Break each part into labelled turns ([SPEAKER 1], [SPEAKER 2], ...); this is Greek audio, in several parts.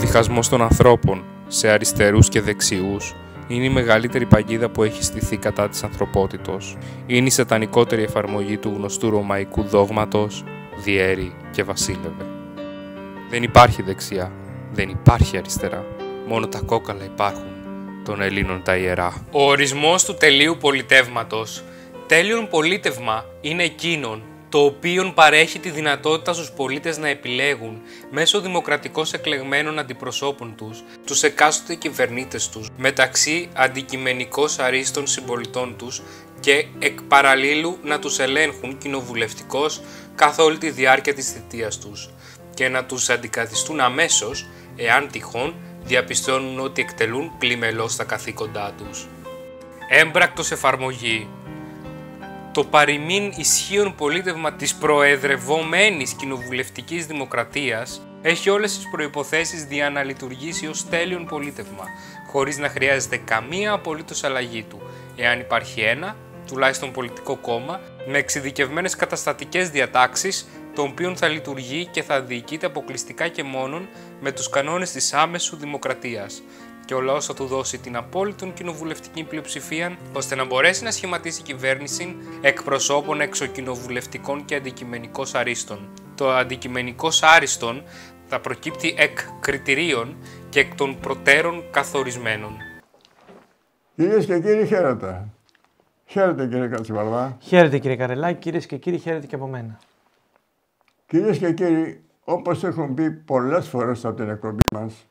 [SPEAKER 1] διχασμός των ανθρώπων σε αριστερούς και δεξιούς είναι η μεγαλύτερη παγίδα που έχει στηθεί κατά της ανθρωπότητος. Είναι η σατανικότερη εφαρμογή του γνωστού ρωμαϊκού δόγματος «Διέρη και βασίλευε». Δεν υπάρχει δεξιά, δεν υπάρχει αριστερά. Μόνο τα κόκαλα υπάρχουν των Ελλήνων τα ιερά. Ο ορισμός του τελείου πολιτεύματος. Τέλειον πολίτευμα είναι εκείνον το οποίον παρέχει τη δυνατότητα στους πολίτες να επιλέγουν μέσω δημοκρατικώς εκλεγμένων αντιπροσώπων τους εκάστοτε κυβερνήτες τους, μεταξύ αντικειμενικώς αρίστων συμπολιτών τους και εκ παραλλήλου να τους ελέγχουν κοινοβουλευτικώς καθ' όλη τη διάρκεια της θητείας τους και να τους αντικαθιστούν αμέσως, εάν τυχόν διαπιστώνουν ότι εκτελούν πλημελώς τα καθήκοντά τους. Έμπρακτος εφαρμογή. Το παροιμήν ισχύον πολίτευμα της προεδρευόμενης κοινοβουλευτικής δημοκρατίας έχει όλες τις προϋποθέσεις για να λειτουργήσει ως τέλειον πολίτευμα, χωρίς να χρειάζεται καμία απολύτως αλλαγή του, εάν υπάρχει ένα, τουλάχιστον πολιτικό κόμμα, με εξειδικευμένες καταστατικές διατάξεις, το οποίο θα λειτουργεί και θα διοικείται αποκλειστικά και μόνον με τους κανόνες της άμεσου δημοκρατίας. Και ο λαός θα του δώσει την απόλυτη κοινοβουλευτική πλειοψηφία, ώστε να μπορέσει να σχηματίσει κυβέρνηση εκπροσώπων εξοκοινοβουλευτικών και αντικειμενικώς αρίστων. Το αντικειμενικώς άριστον θα προκύπτει εκ κριτηρίων και εκ των προτέρων καθορισμένων.
[SPEAKER 2] Κυρίες και κύριοι, χαίρετε. Χαίρετε, κύριε Κατσιβαρδά.
[SPEAKER 3] Χαίρετε, κύριε Καρελάκη. Κυρίες και κύριοι, χαίρετε και από μένα.
[SPEAKER 2] Κυρίες και κύριοι, όπως έχουν πει πολλές φορές από την εκπομπή μας,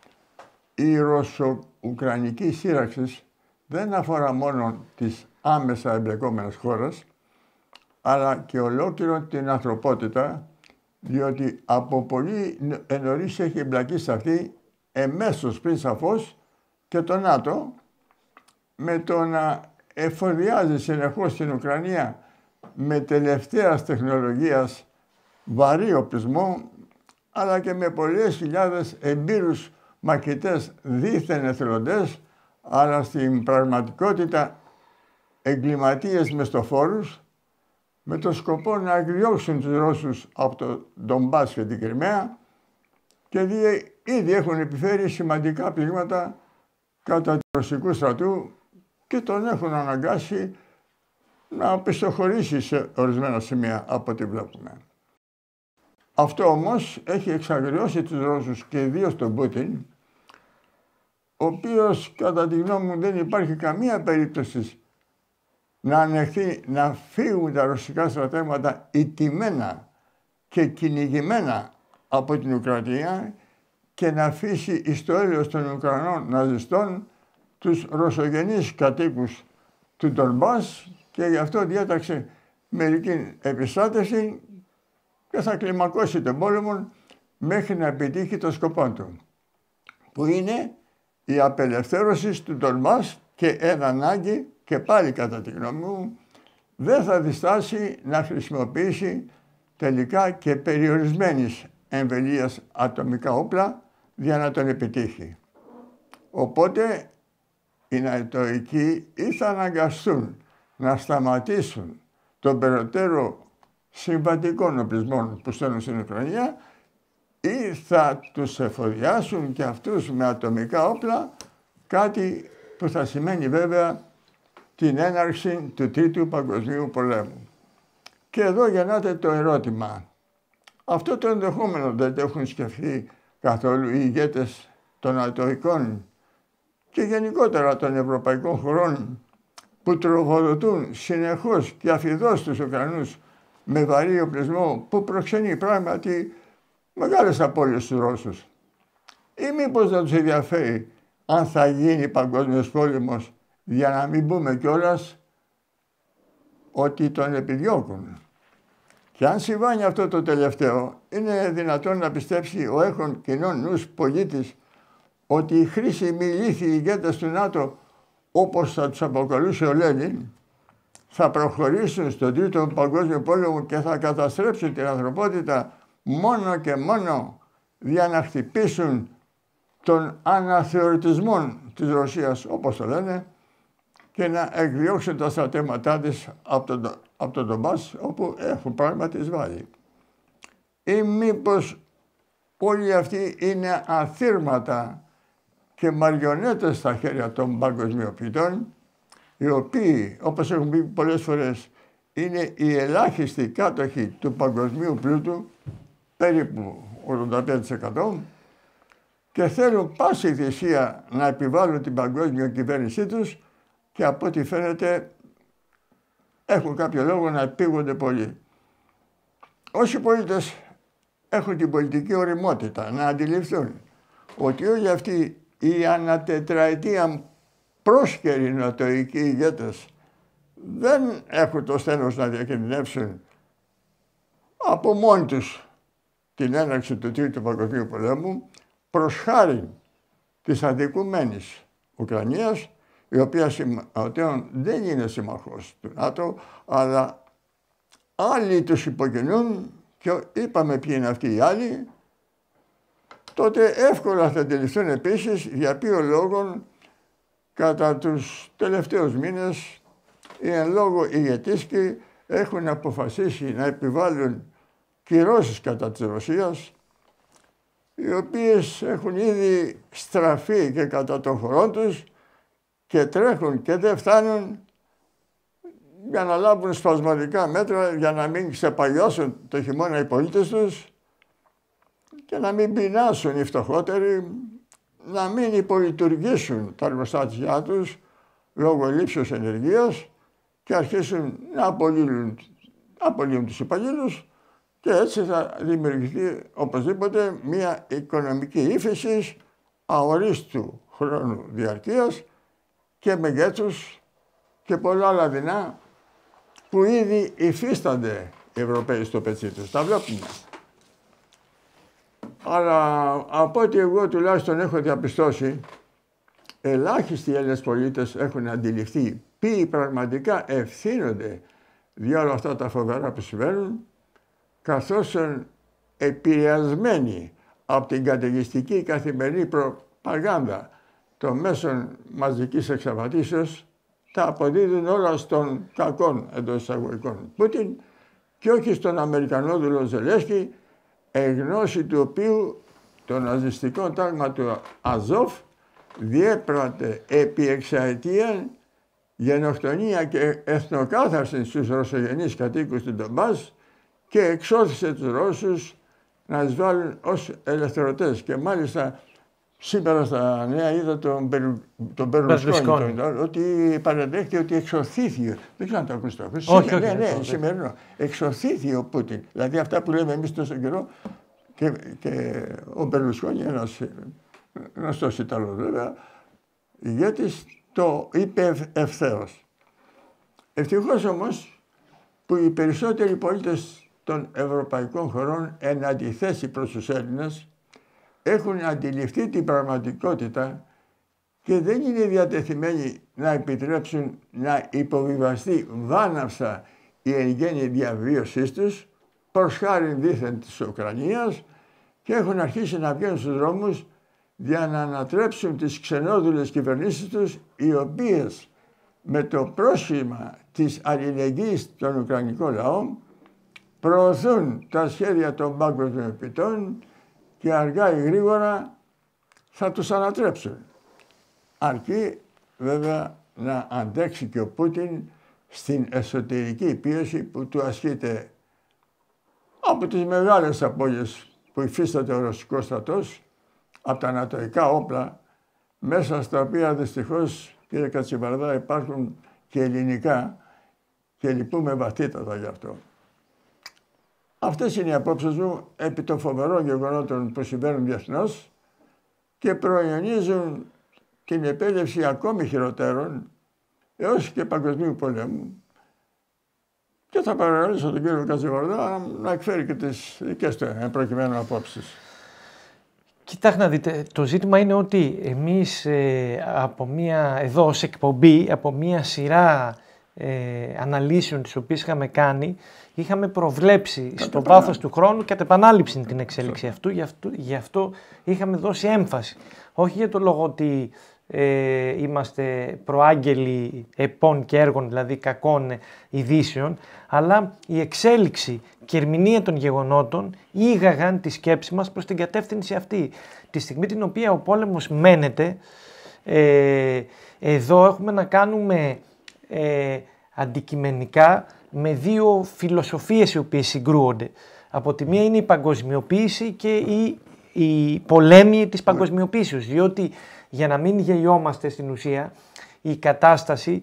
[SPEAKER 2] η Ρωσο-Ουκρανική σύραξη δεν αφορά μόνο τις άμεσα εμπλεκόμενες χώρες, αλλά και ολόκληρο την ανθρωπότητα, διότι από πολύ νωρίς έχει εμπλακεί σε αυτή, εμέσως πριν σαφώς, και το ΝΑΤΟ, με το να εφοδιάζει συνεχώς την Ουκρανία με τελευταίας τεχνολογίας βαρύ οπλισμό, αλλά και με πολλές χιλιάδες εμπειρούς μαχητές δίθεν εθελοντές, αλλά στην πραγματικότητα εγκληματίες μεστοφόρους, με το σκοπό να εκδιώξουν τους Ρώσους από το Ντομπάς και την Κριμαία, και ήδη έχουν επιφέρει σημαντικά πλήγματα κατά του ρωσικού στρατού και τον έχουν αναγκάσει να πιστοχωρήσει σε ορισμένα σημεία από ό,τι βλέπουμε. Αυτό όμως έχει εξαγριώσει τους Ρώσους και ιδίως τον Πούτιν, ο οποίος κατά τη γνώμη μου δεν υπάρχει καμία περίπτωση να ανεχθεί να φύγουν τα ρωσικά στρατεύματα ηττημένα και κυνηγημένα από την Ουκρανία και να αφήσει εις το έλεος των Ουκρανών ναζιστών τους ρωσογενείς κατοίκους του Ντονμπάς, και γι' αυτό διέταξε μερική επιστράτευση και θα κλιμακώσει τον πόλεμο μέχρι να επιτύχει το σκοπό του, που είναι η απελευθέρωση του Ντονμπάς, και εν ανάγκη, και πάλι κατά τη γνώμη μου, δεν θα διστάσει να χρησιμοποιήσει τελικά και περιορισμένης εμβελίας ατομικά όπλα για να τον επιτύχει. Οπότε οι νατοικοί ή θα αναγκαστούν να σταματήσουν τον περαιτέρω συμβατικών οπλισμών που στέλνουν στην Ουκρανία, ή θα τους εφοδιάσουν και αυτούς με ατομικά όπλα, κάτι που θα σημαίνει βέβαια την έναρξη του Τρίτου Παγκοσμίου Πολέμου. Και εδώ γεννάται το ερώτημα. Αυτό το ενδεχόμενο δεν το έχουν σκεφτεί καθόλου οι ηγέτες των νατοικών και γενικότερα των ευρωπαϊκών χωρών, που τροφοδοτούν συνεχώς και αφιδώς τους Ουκρανούς με βαρύ οπλισμό που προξενεί πράγματι μεγάλες απώλειες στους Ρώσους? Ή μήπως δεν τους ενδιαφέρει αν θα γίνει παγκόσμιος πόλεμος, για να μην πούμε κιόλας ότι τον επιδιώκουν? Και αν συμβάνει αυτό το τελευταίο, είναι δυνατόν να πιστέψει ο έχων κοινών νους πολίτης ότι οι χρήσιμοι ηλίθιοι ηγέτες του ΝΑΤΟ, όπως θα τους αποκαλούσε ο Λένιν, θα προχωρήσουν στον Τρίτο Παγκόσμιο Πόλεμο και θα καταστρέψουν την ανθρωπότητα μόνο και μόνο για να χτυπήσουν τον αναθεωρητισμό της Ρωσίας, όπως το λένε, και να εκδιώξουν τα στρατεύματά της από τον Ντομπάς, όπου έχουν πράγματι εισβάλει? Ή μήπως όλοι αυτοί είναι αθήρματα και μαριονέτες στα χέρια των παγκοσμιοποιητών, οι οποίοι, όπως έχουν πει πολλές φορές, είναι οι ελάχιστοι κάτοχοι του παγκοσμίου πλούτου, περίπου 85%, και θέλουν πάση θυσία να επιβάλλουν την παγκόσμια κυβέρνησή τους και από ό,τι φαίνεται έχουν κάποιο λόγο να επίγονται πολύ. Όσοι πολίτες έχουν την πολιτική ωριμότητα να αντιληφθούν ότι όλοι αυτοί οι ανατετραετία πρόσκαιροι νοτοικοί ηγέτες δεν έχουν το στένος να διακινδυνεύσουν από μόνοι τους την έναρξη του Τρίτου Παγκοσμίου Πολέμου, προς χάρη της αδικουμένης Ουκρανίας, η οποία δεν είναι σύμμαχος του ΝΑΤΟ, αλλά άλλοι τους υποκινούν και είπαμε ποιοι είναι αυτοί οι άλλοι, τότε εύκολα θα αντιληφθούν επίσης για ποιο λόγο κατά τους τελευταίους μήνες οι εν λόγω ηγετήσκοι έχουν αποφασίσει να επιβάλλουν κυρώσεις κατά της Ρωσίας, οι οποίες έχουν ήδη στραφεί και κατά των χωρών τους και τρέχουν και δεν φτάνουν για να λάβουν σπασματικά μέτρα για να μην ξεπαγιώσουν το χειμώνα οι πολίτες τους και να μην πεινάσουν οι φτωχότεροι, να μην υπολειτουργήσουν τα εργοστάσια τους λόγω ελλείψεως ενεργείας και αρχίσουν να απολύουν τους υπαλλήλους, και έτσι θα δημιουργηθεί οπωσδήποτε μια οικονομική ύφεση αορίστου χρόνου διαρκείας και μεγέθους και πολλά άλλα δεινά που ήδη υφίστανται οι Ευρωπαίοι στο πετσί τους. Τα βλέπουμε. Αλλά από ό,τι εγώ τουλάχιστον έχω διαπιστώσει, ελάχιστοι Έλληνες πολίτες έχουν αντιληφθεί ποιοι πραγματικά ευθύνονται για όλα αυτά τα φοβερά που συμβαίνουν, καθώς επηρεασμένοι από την καταιγιστική καθημερινή προπαγάνδα των μέσων μαζικής εξαπατήσεως, τα αποδίδουν όλα στον κακόν εντός εισαγωγικών Πούτιν και όχι στον Αμερικανόδουλο Ζελένσκι, εγνώση του οποίου το ναζιστικό τάγμα του Αζόφ διέπρατε επί εξαετία γενοκτονία και εθνοκάθαρση στους ρωσογενείς κατοίκους του Ντομπάς και εξώθησε τους Ρώσους να εισβάλλουν ως ελευθερωτές. Και μάλιστα σήμερα στα νέα είδα τον Μπερλουσκόνη ότι παραδέχεται ότι εξωθήθη. Δεν ξέρω αν το ακούσετε.
[SPEAKER 3] Όχι,
[SPEAKER 2] ναι, σημερινό. Εξωθήθη ο Πούτιν. Δηλαδή αυτά που λέμε εμείς τόσο καιρό, και ο Μπερλουσκόνη, ένας γνωστός Ιταλός βέβαια, ηγέτης, το είπε ευθέως. Ευτυχώς όμως που οι περισσότεροι πολίτες των ευρωπαϊκών χωρών εν αντιθέσει προς τους Έλληνες έχουν αντιληφθεί την πραγματικότητα και δεν είναι διατεθειμένοι να επιτρέψουν να υποβιβαστεί βάναυσα η εν γέννη διαβίωσής τους προς χάριν δήθεν της Ουκρανίας και έχουν αρχίσει να βγαίνουν στους δρόμους για να ανατρέψουν τις ξενόδουλες κυβερνήσεις τους, οι οποίες με το πρόσχημα της αλληλεγγύης στον Ουκρανικό λαό προωθούν τα σχέδια των παγκοσμιοποιητών και αργά ή γρήγορα θα τους ανατρέψουν. Αρκεί βέβαια να αντέξει και ο Πούτιν στην εσωτερική πίεση που του ασκείται από τις μεγάλες απώλειες που υφίσταται ο ρωσικός στρατός, από τα ανατοϊκά όπλα, μέσα στα οποία δυστυχώς, κύριε Κατσιβαρδά, υπάρχουν και ελληνικά και λυπούμε βαθύτατα γι' αυτό. Αυτές είναι οι απόψεις μου επί των φοβερών γεγονότων που συμβαίνουν διεθνώς και προϊονίζουν την επέλευση ακόμη χειροτέρων έως και παγκοσμίου πολέμου. Και θα παρακαλέσω τον κύριο Κατσιβαρδά να εκφέρει και τις δικές του προκειμένου απόψεις.
[SPEAKER 3] Κοιτάξτε να δείτε, το ζήτημα είναι ότι εμείς από μία, εδώ ως εκπομπή, από μία σειρά αναλύσεων τις οποίες είχαμε κάνει, είχαμε προβλέψει στο βάθος του χρόνου κατ' επανάληψη την εξέλιξη αυτού, γι' αυτό είχαμε δώσει έμφαση. Όχι για το λόγο ότι είμαστε προάγγελοι επών και έργων, δηλαδή κακών ειδήσεων, αλλά η εξέλιξη και ερμηνεία των γεγονότων ήγαγαν τη σκέψη μας προς την κατεύθυνση αυτή. Τη στιγμή την οποία ο πόλεμος μένεται, εδώ έχουμε να κάνουμε αντικειμενικά με δύο φιλοσοφίες οι οποίες συγκρούονται. Από τη μία είναι η παγκοσμιοποίηση και η πολέμη της παγκοσμιοποίησης, διότι για να μην γελιόμαστε στην ουσία, η κατάσταση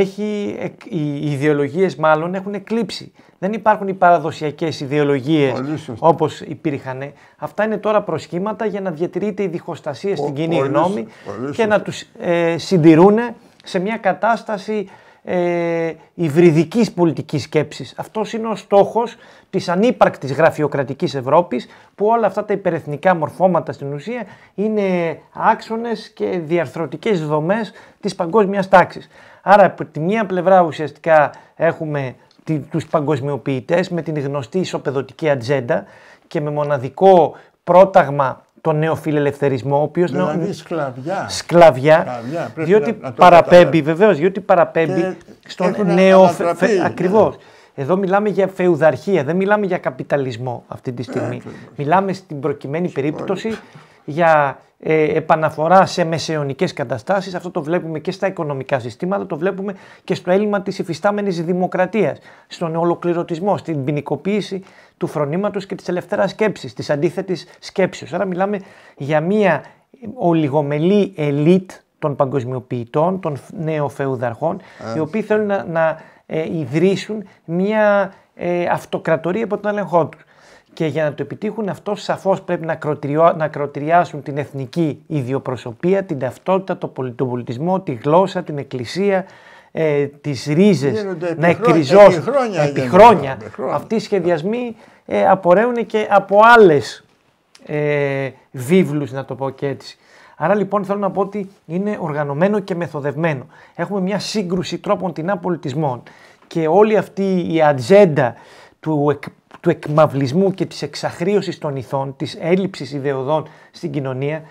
[SPEAKER 3] οι ιδεολογίες μάλλον έχουν εκλείψει. Δεν υπάρχουν οι παραδοσιακές ιδεολογίες όπως υπήρχαν. Αυτά είναι τώρα προσχήματα για να διατηρείται η διχοστασία στην κοινή γνώμη και να τους συντηρούν σε μια κατάσταση υβριδικής πολιτικής σκέψης. Αυτός είναι ο στόχος της ανύπαρκτης γραφειοκρατικής Ευρώπης, που όλα αυτά τα υπερεθνικά μορφώματα στην ουσία είναι άξονες και διαρθρωτικές δομές της παγκόσμιας τάξης. Άρα από τη μία πλευρά ουσιαστικά έχουμε τους παγκοσμιοποιητές με την γνωστή ισοπεδωτική ατζέντα και με μοναδικό πρόταγμα τον νεοφιλελευθερισμό, ο οποίος
[SPEAKER 2] δηλαδή
[SPEAKER 3] σκλαβιά, διότι παραπέμπει, βεβαίως, διότι παραπέμπει στον ακριβώς. Εδώ μιλάμε για φεουδαρχία, δεν μιλάμε για καπιταλισμό αυτή τη στιγμή. Μιλάμε στην προκειμένη περίπτωση για επαναφορά σε μεσαιωνικές καταστάσεις. Αυτό το βλέπουμε και στα οικονομικά συστήματα, το βλέπουμε και στο έλλειμμα της υφιστάμενης δημοκρατίας, στον ολοκληρωτισμό, στην ποινικοποίηση του φρονήματος και της ελευθεράς σκέψης, της αντίθετης σκέψης. Άρα μιλάμε για μια ολιγομελή ελίτ των παγκοσμιοποιητών, των νεοφεουδαρχών, οι οποίοι θέλουν να ιδρύσουν μια αυτοκρατορία υπό τον έλεγχό τους. Και για να το επιτύχουν αυτό, σαφώς πρέπει να ακροτηριάσουν την εθνική ιδιοπροσωπία, την ταυτότητα, τον πολιτισμό, τη γλώσσα, την εκκλησία, τις ρίζες, να εκκριζώσουν επί χρόνια. Αυτοί οι σχεδιασμοί απορρέουν και από άλλες βίβλους, να το πω και έτσι. Άρα λοιπόν θέλω να πω ότι είναι οργανωμένο και μεθοδευμένο. Έχουμε μια σύγκρουση τρόπων τεινά πολιτισμών και όλη αυτή η ατζέντα του εκμαυλισμού και της εξαχρίωσης των ηθών, της έλλειψης ιδεωδών στην κοινωνία,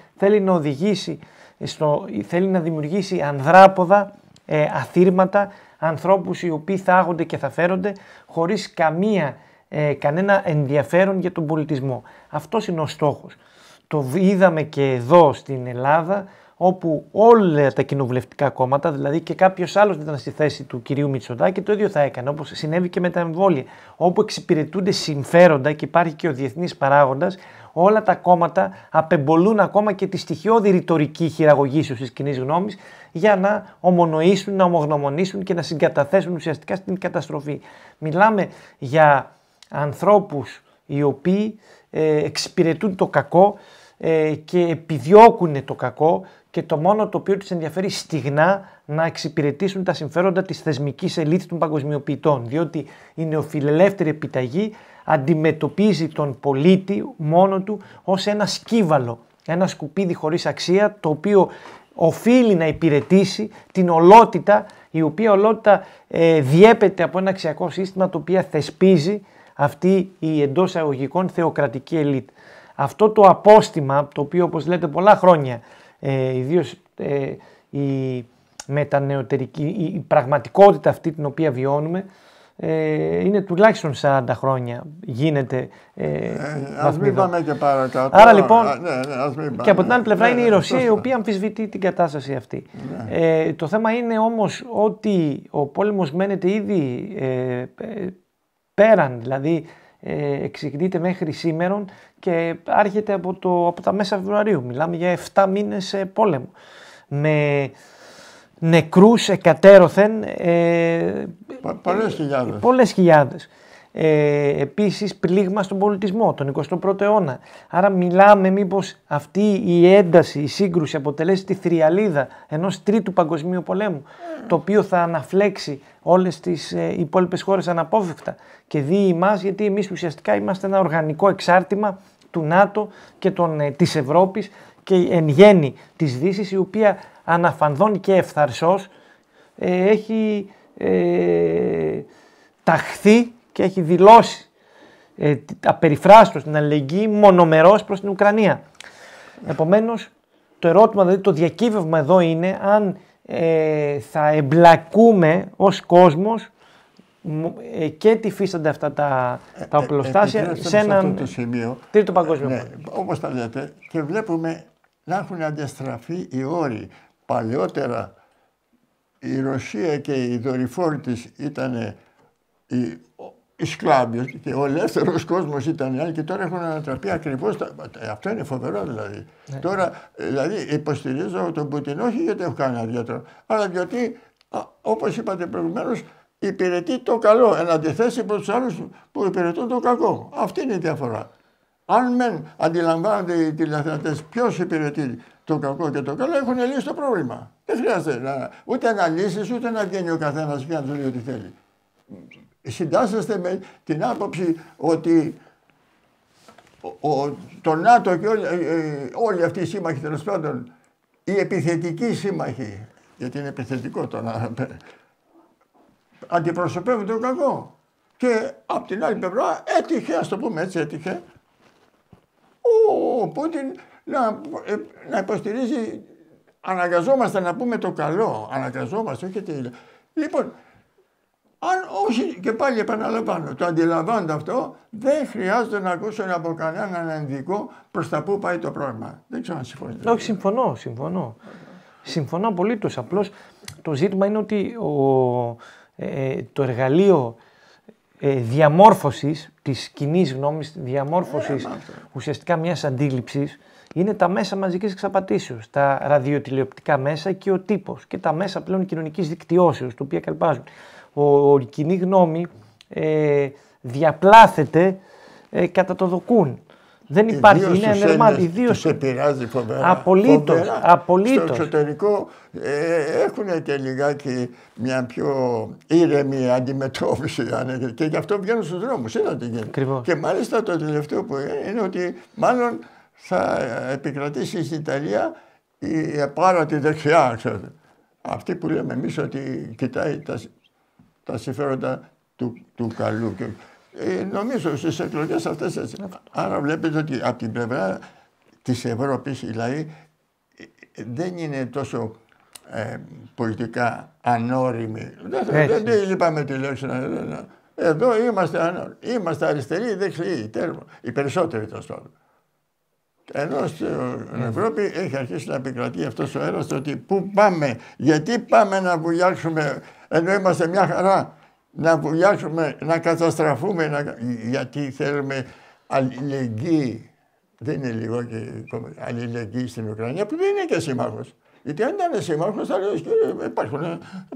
[SPEAKER 3] θέλει να δημιουργήσει ανδράποδα, αθήρματα, ανθρώπους οι οποίοι θα άγονται και θα φέρονται χωρίς κανένα ενδιαφέρον για τον πολιτισμό. Αυτός είναι ο στόχος. Το είδαμε και εδώ στην Ελλάδα, όπου όλα τα κοινοβουλευτικά κόμματα, δηλαδή και κάποιος άλλος ήταν στη θέση του κυρίου Μητσοτάκη, το ίδιο θα έκανε, όπως συνέβη και με τα εμβόλια, όπου εξυπηρετούνται συμφέροντα και υπάρχει και ο διεθνής παράγοντας, όλα τα κόμματα απεμπολούν ακόμα και τη στοιχειώδη ρητορική χειραγωγήσεως της κοινής γνώμης για να ομονοήσουν, να ομογνωμονήσουν και να συγκαταθέσουν ουσιαστικά στην καταστροφή. Μιλάμε για ανθρώπους οι οποίοι εξυπηρετούν το κακό και επιδιώκουν το κακό και το μόνο το οποίο τους ενδιαφέρει στιγνά να εξυπηρετήσουν τα συμφέροντα της θεσμικής ελίτ των παγκοσμιοποιητών, διότι η νεοφιλελεύθερη επιταγή αντιμετωπίζει τον πολίτη μόνο του ως ένα σκύβαλο, ένα σκουπίδι χωρίς αξία, το οποίο οφείλει να υπηρετήσει την ολότητα, η οποία ολότητα διέπεται από ένα αξιακό σύστημα το οποίο θεσπίζει αυτή η εντός εισαγωγικών θεοκρατική ελίτ. Αυτό το απόστημα, το οποίο όπως λέτε πολλά χρόνια, ιδίως η μετανεωτερική, η πραγματικότητα αυτή την οποία βιώνουμε, είναι τουλάχιστον 40 χρόνια γίνεται
[SPEAKER 2] ας μην πάμε και παρακάτω.
[SPEAKER 3] Άρα λοιπόν, και από την άλλη πλευρά είναι η Ρωσία η οποία αμφισβητεί την κατάσταση αυτή. Το θέμα είναι όμως ότι ο πόλεμος μένεται ήδη πέραν, δηλαδή εξηγείται μέχρι σήμερον και άρχεται από τα μέσα Φεβρουαρίου. Μιλάμε για 7 μήνες πόλεμο. Με νεκρούς εκατέρωθεν πολλές χιλιάδες. Επίσης πλήγμα στον πολιτισμό, τον 21ο αιώνα. Άρα μιλάμε μήπως αυτή η ένταση, η σύγκρουση αποτελέσει τη θριαλίδα ενός τρίτου παγκοσμίου πολέμου, το οποίο θα αναφλέξει όλες τις υπόλοιπες χώρες αναπόφευκτα και δει εμάς, γιατί εμείς ουσιαστικά είμαστε ένα οργανικό εξάρτημα του ΝΑΤΟ και της Ευρώπης και εν γέννη της Δύσης, η οποία αναφανδόν και ευθαρσώς έχει ταχθεί και έχει δηλώσει απεριφράστως την αλληλεγγύη μονομερώς προς την Ουκρανία. Επομένως, το ερώτημα, δηλαδή το διακύβευμα εδώ είναι αν θα εμπλακούμε ως κόσμος και τι υφίστανται αυτά τα οπλοστάσια σε έναν τρίτο παγκόσμιο πόλεμο.
[SPEAKER 2] Όπως τα λέτε, και βλέπουμε να έχουν αντιστραφεί οι όροι. Παλαιότερα η Ρωσία και οι δορυφόροι της ήταν οι σκλάβοι και ο ελεύθερος κόσμος ήταν οι άλλοι, και τώρα έχουν ανατραπεί ακριβώς. Αυτό είναι φοβερό δηλαδή. Ναι. Τώρα δηλαδή υποστηρίζω τον Πούτιν, όχι γιατί έχω κάνει αδιαίτερο, αλλά διότι όπως είπατε προηγουμένως υπηρετεί το καλό εν αντιθέσει προς τους άλλους που υπηρετούν το κακό. Αυτή είναι η διαφορά. Αν μεν αντιλαμβάνονται οι τηλεθεατές ποιος υπηρετεί το κακό και το καλό, έχουν λύσει το πρόβλημα. Δεν χρειάζεται ούτε να λύσεις ούτε να βγαίνει ο καθένας και να του λέει ό,τι θέλει. Συντάσσεστε με την άποψη ότι το ΝΑΤΟ και όλοι αυτοί οι σύμμαχοι, τέλος πάντων, οι επιθετικοί σύμμαχοι, γιατί είναι επιθετικό το να αντιπροσωπεύουν το κακό. Και από την άλλη πλευρά έτυχε, ας το πούμε έτσι, έτυχε ο Πούτιν να υποστηρίζει, αναγκαζόμαστε να πούμε το καλό, αναγκαζόμαστε, όχι τι. Λοιπόν, αν όχι, και πάλι επαναλαμβάνω, το αντιλαμβάνονται αυτό, δεν χρειάζεται να ακούσουν από κανέναν ενδικό προς τα πού πάει το πρόβλημα. Δεν ξέρω αν συμφωνείτε.
[SPEAKER 3] Όχι, συμφωνώ. Συμφωνώ απολύτως. Απλώς το ζήτημα είναι ότι το εργαλείο διαμόρφωσης της κοινής γνώμης, διαμόρφωσης ουσιαστικά μιας αντίληψης, είναι τα μέσα μαζικής εξαπατήσεως, τα ραδιοτηλεοπτικά μέσα και ο τύπος και τα μέσα πλέον κοινωνικής δικτυώσεως, τα οποία καλπάζουν. Η κοινή γνώμη διαπλάθεται κατά το δοκούν. Δεν υπάρχει, είναι ανερμάτη.
[SPEAKER 2] Τους επηρεάζει φοβερά.
[SPEAKER 3] Απολύτως.
[SPEAKER 2] Στο εξωτερικό έχουν και λιγάκι μια πιο ήρεμη αντιμετώπιση και γι' αυτό βγαίνουν στους δρόμους. Και μάλιστα το τελευταίο που είναι ότι μάλλον θα επικρατήσει στην Ιταλία η απάρατη δεξιά, ξέρετε. Αυτή που λέμε εμείς ότι κοιτάει τα συμφέροντα του καλού. Νομίζω στις εκλογές αυτές έτσι. Άρα βλέπετε ότι από την πλευρά της Ευρώπης οι λαοί δεν είναι τόσο πολιτικά ανώριμοι. Δεν λείπαμε τη λέξη. Εδώ είμαστε αριστεροί ή δεξιοί. Οι περισσότεροι τέλος πάντων. Ενώ στην Ευρώπη έχει αρχίσει να επικρατεί αυτός ο αέρας ότι πού πάμε, γιατί πάμε να βουλιάξουμε ενώ είμαστε μια χαρά. Να βουλιάξουμε, να καταστραφούμε, γιατί θέλουμε αλληλεγγύη. Δεν είναι λίγο και αλληλεγγύη στην Ουκρανία που δεν είναι και σύμμαχος. Γιατί αν ήταν σύμμαχος θα λέω υπάρχουν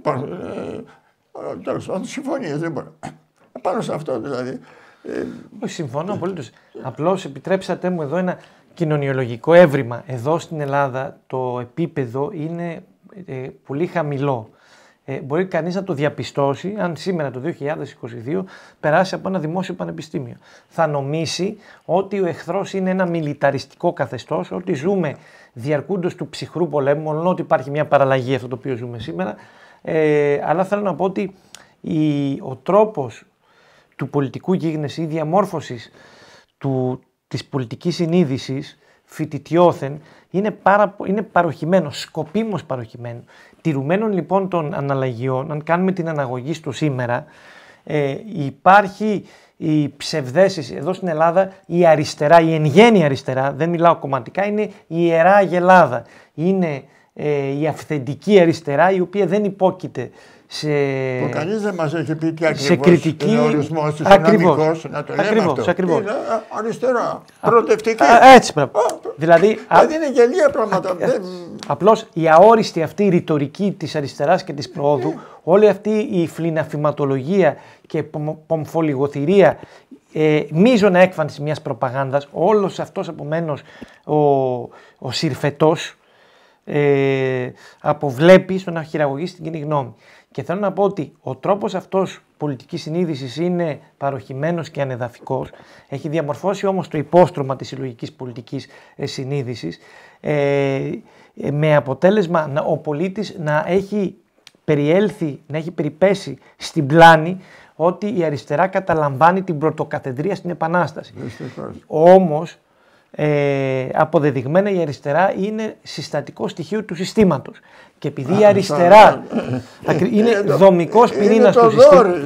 [SPEAKER 2] τέλος πάντων συμφωνίες, δεν μπορεί. Πάνω σε αυτό δηλαδή.
[SPEAKER 3] Συμφωνώ απολύτως. Απλώς επιτρέψατε μου εδώ ένα κοινωνιολογικό έβριμα. Εδώ στην Ελλάδα το επίπεδο είναι πολύ χαμηλό. Μπορεί κανείς να το διαπιστώσει αν σήμερα το 2022 περάσει από ένα δημόσιο πανεπιστήμιο. Θα νομίσει ότι ο εχθρός είναι ένα μιλιταριστικό καθεστώς, ότι ζούμε διαρκούντος του ψυχρού πολέμου, μόνο ότι υπάρχει μια παραλλαγή αυτό το οποίο ζούμε σήμερα. Αλλά θέλω να πω ότι ο τρόπος του πολιτικού γίγνεσθε ή διαμόρφωσης της πολιτικής συνείδησης φοιτητιώθεν είναι παροχημένο, σκοπίμως παροχημένο. Τηρουμένων λοιπόν των αναλλαγιών, αν κάνουμε την αναγωγή στο σήμερα, υπάρχει η ψευδαίσθηση εδώ στην Ελλάδα, η αριστερά, η εν γέννη αριστερά, δεν μιλάω κομματικά, είναι η ιερά αγελάδα. Είναι η αυθεντική αριστερά, η οποία δεν υπόκειται
[SPEAKER 2] που κανείς δεν μας έχει πει τι
[SPEAKER 3] ακριβώς κριτική...
[SPEAKER 2] είναι ο ορισμός της δυναμικός, να το λέμε αυτό.
[SPEAKER 3] Ακριβώς.
[SPEAKER 2] Είναι αριστερά, προοδευτική.
[SPEAKER 3] Έτσι πρέπει. Δηλαδή
[SPEAKER 2] είναι γελία πράγματα.
[SPEAKER 3] Απλώς η αόριστη αυτή η ρητορική της αριστεράς και της προόδου, όλη αυτή η φλιναφηματολογία και πομφολιγοθυρία, μείζωνα έκφανση μιας προπαγάνδας, όλος αυτός επομένως ο συρφετός αποβλέπει στο να χειραγωγήσει την κοινή γνώμη. Και θέλω να πω ότι ο τρόπος αυτός πολιτικής συνείδησης είναι παροχημένος και ανεδαφικός. Έχει διαμορφώσει όμως το υπόστρωμα της συλλογικής πολιτικής συνείδησης με αποτέλεσμα ο πολίτης να έχει περιέλθει, να έχει περιπέσει στην πλάνη ότι η αριστερά καταλαμβάνει την πρωτοκαθεδρία στην Επανάσταση. Όμως αποδεδειγμένα η αριστερά είναι συστατικό στοιχείο του συστήματος. Και επειδή η αριστερά είναι δομικός πυρήνας του συστήματος,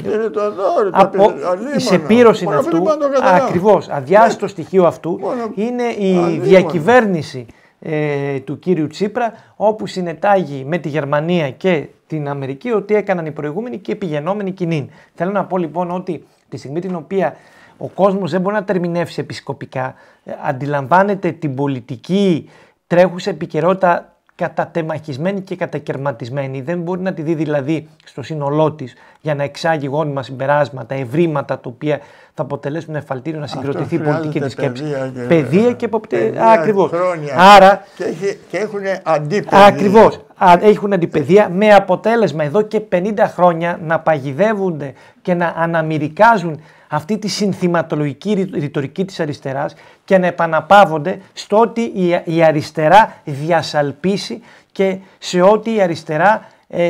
[SPEAKER 3] η σεπήρωση αυτού, ακριβώς, αδιάστο στοιχείο αυτού, είναι η διακυβέρνηση του κύριου Τσίπρα, όπου συνετάγει με τη Γερμανία και την Αμερική ότι έκαναν οι προηγούμενοι και πηγαινόμενοι κοινήν. Θέλω να πω λοιπόν ότι τη στιγμή την οποία ο κόσμος δεν μπορεί να τερμινεύσει επισκοπικά, αντιλαμβάνεται την πολιτική τρέχουσα επικαιρότητα κατατεμαχισμένη και κατακερματισμένη, δεν μπορεί να τη δει δηλαδή στο σύνολό της για να εξάγει γόνιμα συμπεράσματα, ευρήματα τα οποία θα αποτελέσουν εφαλτήριο να συγκροτηθεί η πολιτική της σκέψη. Παιδεία και εποπτεία. Ακριβώς. Άρα.
[SPEAKER 2] Και έχουν αντίπεδία.
[SPEAKER 3] Ακριβώς. Έχουν αντιπαιδεία με αποτέλεσμα εδώ και 50 χρόνια να παγιδεύονται και να αναμυρικάζουν αυτή τη συνθηματολογική ρητορική της αριστεράς και να επαναπαύονται στο ότι η αριστερά διασαλπίσει και σε ότι η αριστερά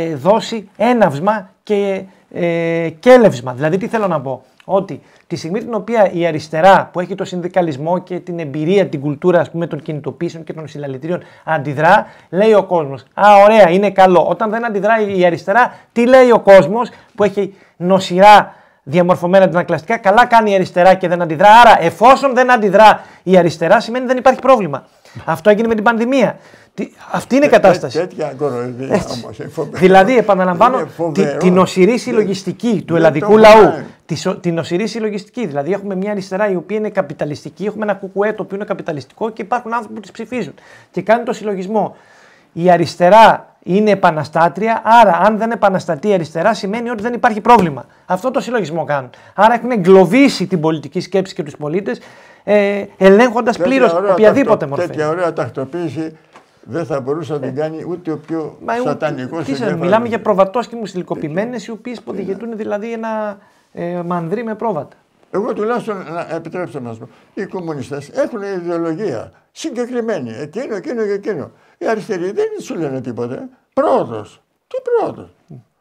[SPEAKER 3] δώσει έναυσμα και κέλευσμα. Δηλαδή τι θέλω να πω, ότι τη στιγμή την οποία η αριστερά που έχει το συνδικαλισμό και την εμπειρία, την κουλτούρα ας πούμε των κινητοποίησεων και των συλλαλητήριων αντιδρά, λέει ο κόσμος ωραία, είναι καλό. Όταν δεν αντιδράει η αριστερά, τι λέει ο κόσμος που έχει νοσηρά διαμορφωμένα αντανακλαστικά, καλά κάνει η αριστερά και δεν αντιδρά. Άρα, εφόσον δεν αντιδρά η αριστερά, σημαίνει δεν υπάρχει πρόβλημα. Αυτό έγινε με την πανδημία. Αυτή είναι η κατάσταση.
[SPEAKER 2] Τέτοια κοροϊδία όμως.
[SPEAKER 3] Δηλαδή, επαναλαμβάνω, την νοσηρή συλλογιστική του ελλαδικού λαού. Την νοσηρή συλλογιστική. Δηλαδή, έχουμε μια αριστερά η οποία είναι καπιταλιστική, έχουμε ένα κουκουέ το οποίο είναι καπιταλιστικό και υπάρχουν άνθρωποι που τις ψηφίζουν. Και κάνουν το συλλογισμό. Η αριστερά είναι επαναστάτρια, άρα αν δεν επαναστατεί η αριστερά σημαίνει ότι δεν υπάρχει πρόβλημα. Αυτό το συλλογισμό κάνουν. Άρα έχουν εγκλωβίσει την πολιτική σκέψη και τους πολίτες, ελέγχοντας πλήρως οποιαδήποτε μορφή.
[SPEAKER 2] Τέτοια ωραία τακτοποίηση δεν θα μπορούσε να την κάνει ούτε ο πιο σατανικός.
[SPEAKER 3] Μιλάμε για προβατόσκημους υλικοποιημένες, οι οποίες ποδηγετούν δηλαδή ένα μανδρί με πρόβατα.
[SPEAKER 2] Εγώ τουλάχιστον, επιτρέψτε να σας πω, οι κομμουνιστές έχουν ιδεολογία συγκεκριμένη, εκείνο και εκείνο. Οι αριστεροί δεν σου λένε τίποτε. Πρόοδος. Τι πρόοδος.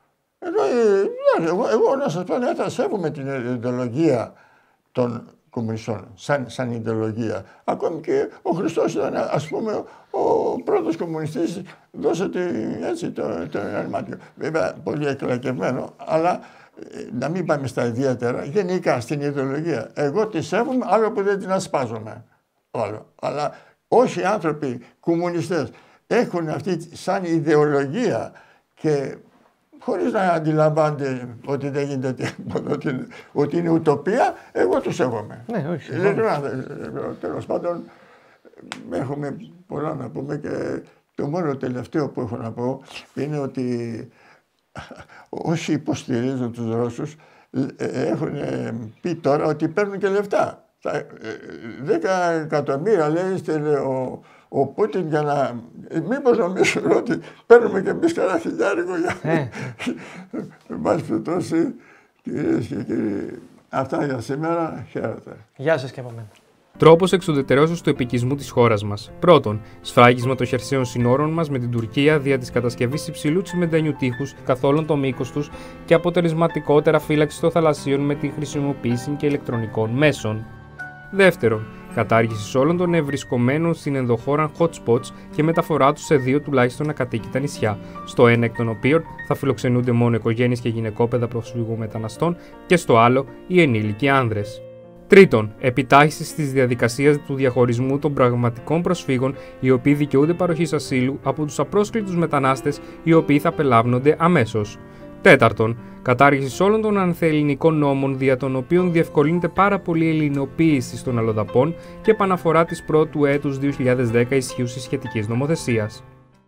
[SPEAKER 2] Εγώ να σας πω, θα σέβομαι την ιδεολογία των κομμουνιστών, σαν ιδεολογία. Ακόμη και ο Χριστός ήταν, ας πούμε, ο πρώτος κομμουνιστής, δώσε το αρμάτιο. Βέβαια, πολύ εκλακευμένο, αλλά να μην πάμε στα ιδιαίτερα, γενικά στην ιδεολογία. Εγώ τη σέβομαι, άλλο που δεν την ασπάζομαι. Αλλά όσοι άνθρωποι κομμουνιστές έχουν αυτή σαν ιδεολογία και χωρίς να αντιλαμβάνονται ότι δεν γίνεται ότι είναι ουτοπία, εγώ τους σέβομαι.
[SPEAKER 3] Ναι, όχι.
[SPEAKER 2] Τέλος πάντων, έχουμε πολλά να πούμε και το μόνο τελευταίο που έχω να πω είναι ότι όσοι υποστηρίζουν τους Ρώσους έχουν πει τώρα ότι παίρνουν και λεφτά. 10 εκατομμύρια λέει ο Πούτιν για να... Μήπως νομίζουν ότι παίρνουμε και εμείς κανένα χιλιάρικο για... Εν πάση περιπτώσει, κυρίες και κύριοι, αυτά για σήμερα. Χαίρετε.
[SPEAKER 3] Γεια σας και από μένα.
[SPEAKER 1] Τρόπος εξουδετερώσεως του επικισμού της χώρας μας. Πρώτον, σφράγισμα των χερσαίων συνόρων μας με την Τουρκία δια της κατασκευής υψηλού τσιμεντένιου τείχους καθ' όλον το μήκος τους και αποτελεσματικότερα φύλαξη των θαλασσίων με την χρησιμοποίηση και ηλεκτρονικών μέσων. Δεύτερον, κατάργηση όλων των ευρισκομένων στην ενδοχώρα hot spots και μεταφορά τους σε 2 τουλάχιστον ακατοίκητα νησιά, στο ένα εκ των οποίων θα φιλοξενούνται μόνο οικογένειες και γυναικόπαιδα προσφύγων μεταναστών και στο άλλο οι ενήλικοι άνδρες. Τρίτον, επιτάχυνση της διαδικασίας του διαχωρισμού των πραγματικών προσφύγων, οι οποίοι δικαιούνται παροχής ασύλου, από τους απρόσκλητους μετανάστες, οι οποίοι θα απελάβνονται αμέσως. Τέταρτον, κατάργηση όλων των ανθεελληνικών νόμων, δια των οποίων διευκολύνεται πάρα πολύ η ελληνοποίηση των αλλοδαπών και επαναφορά της πρώτου έτους 2010 ισχύουσης σχετικής νομοθεσίας.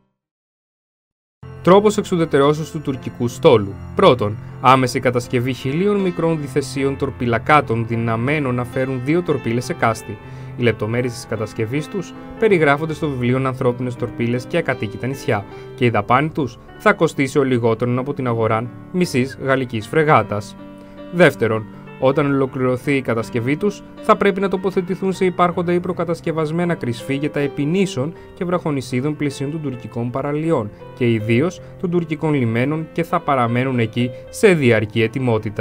[SPEAKER 1] Τρόπος εξουδετερώσεως του τουρκικού στόλου. Πρώτον, άμεση κατασκευή 1.000 μικρών διθεσίων τορπιλακάτων δυναμένων να φέρουν 2 τορπίλες εκάστη. Οι λεπτομέρειες της κατασκευής τους περιγράφονται στο βιβλίο Ανθρώπινες τορπίλες και ακατοίκητα νησιά και η δαπάνη τους θα κοστίσει ο λιγότερον από την αγορά μισής γαλλικής φρεγάτας. Δεύτερον, όταν ολοκληρωθεί η κατασκευή τους, θα πρέπει να τοποθετηθούν σε υπάρχοντα ή προκατασκευασμένα κρυσφύγετα επινήσεων και βραχονησίδων πλαισίων των τουρκικών παραλιών και ιδίως των τουρκικών λιμένων και θα παραμένουν εκεί σε διαρκή ετοιμότητα.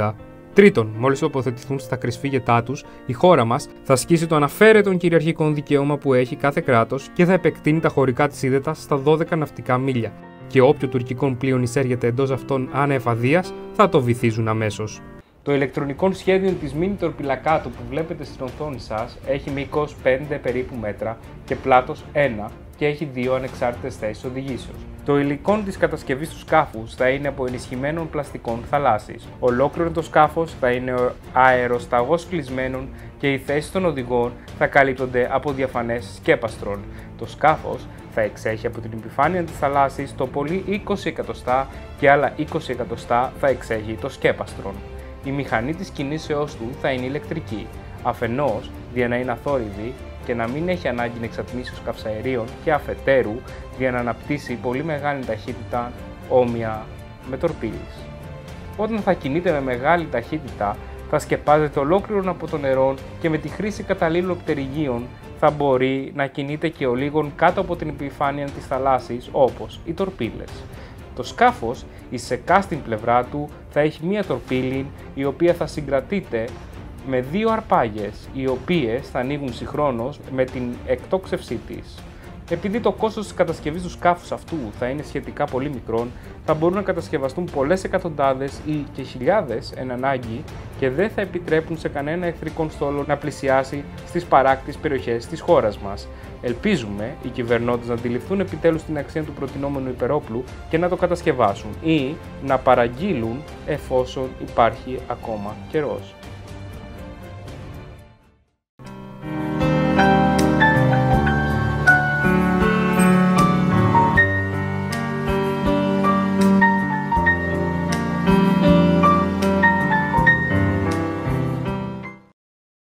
[SPEAKER 1] Τρίτον, μόλις τοποθετηθούν στα κρυσφύγετά τους, η χώρα μας θα ασκήσει το αναφέρετον κυριαρχικό δικαίωμα που έχει κάθε κράτος και θα επεκτείνει τα χωρικά της ύδατας στα 12 ναυτικά μίλια. Και όποιο τουρκικό πλοίο εισέρχεται εντός αυτών ανεφαδίας θα το βυθίζουν αμέσως. Το ηλεκτρονικό σχέδιο της μίνι τορπιλακάτου που βλέπετε στην οθόνη σας έχει μήκος 5 περίπου μέτρα και πλάτος 1 και έχει 2 ανεξάρτητες θέσεις οδηγήσεως. Το υλικό της κατασκευής του σκάφους θα είναι από ενισχυμένων πλαστικών θαλάσσης. Ολόκληρο το σκάφος θα είναι αεροσταγός κλεισμένων και οι θέσεις των οδηγών θα καλύπτονται από διαφανές σκέπαστρον. Το σκάφος θα εξέχει από την επιφάνεια της θαλάσσης το πολύ 20 εκατοστά και άλλα 20 εκατοστά θα εξέχει το σκέπαστρον. Η μηχανή της κινήσεώς του θα είναι ηλεκτρική, αφενός για να είναι αθόρυβη και να μην έχει ανάγκη εξατμίσεως καυσαερίων και αφετέρου για να αναπτύσσει πολύ μεγάλη ταχύτητα όμοια με τορπίλης. Όταν θα κινείται με μεγάλη ταχύτητα θα σκεπάζεται ολόκληρον από το νερό και με τη χρήση καταλήλων πτερυγίων θα μπορεί να κινείται και ολίγων κάτω από την επιφάνεια της θαλάσσης όπως οι τορπίλες. Το σκάφος, η σεκά στην πλευρά του, θα έχει μία τορπίλη η οποία θα συγκρατείται με 2 αρπάγες, οι οποίες θα ανοίγουν συγχρόνως με την εκτόξευσή της. Επειδή το κόστος της κατασκευής του σκάφους αυτού θα είναι σχετικά πολύ μικρό, θα μπορούν να κατασκευαστούν πολλές εκατοντάδες ή και χιλιάδες εν ανάγκη και δεν θα επιτρέπουν σε κανένα εχθρικό στόλο να πλησιάσει στις παράκτιες περιοχές της χώρας μας. Ελπίζουμε οι κυβερνώντες να αντιληφθούν επιτέλους την αξία του προτινόμενου υπερόπλου και να το κατασκευάσουν ή να παραγγείλουν εφόσον υπάρχει ακόμα καιρός.